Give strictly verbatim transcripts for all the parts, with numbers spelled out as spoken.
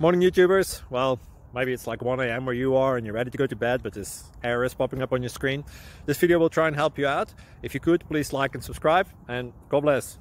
Morning YouTubers. Well, maybe it's like one A M where you are and you're ready to go to bed, but this error is popping up on your screen. This video will try and help you out. If you could, please like and subscribe, and God bless.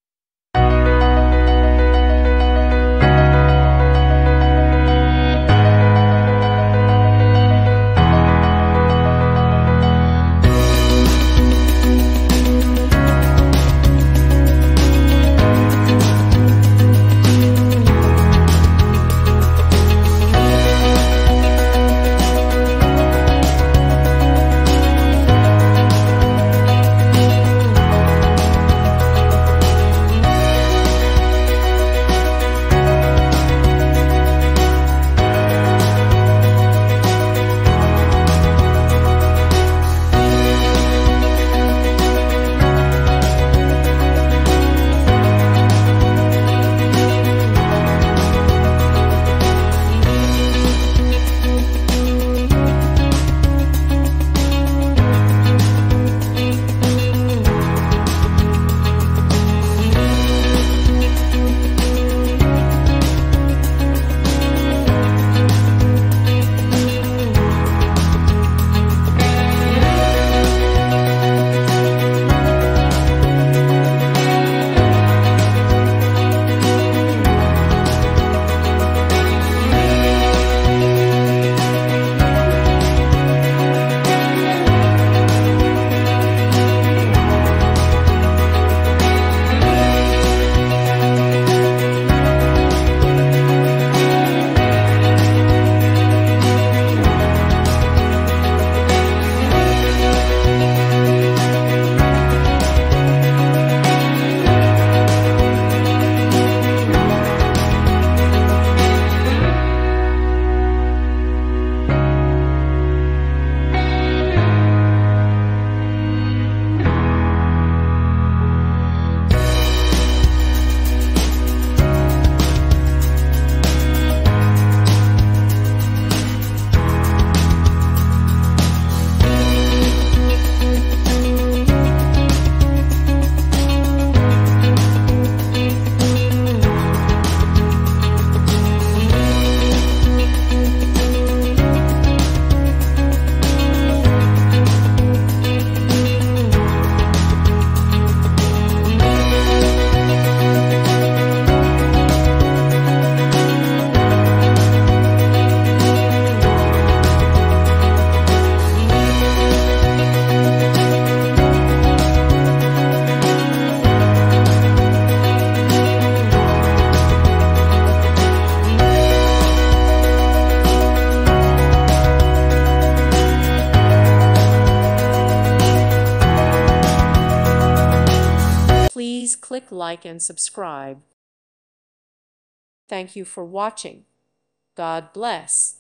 Please click like and subscribe. Thank you for watching. God bless.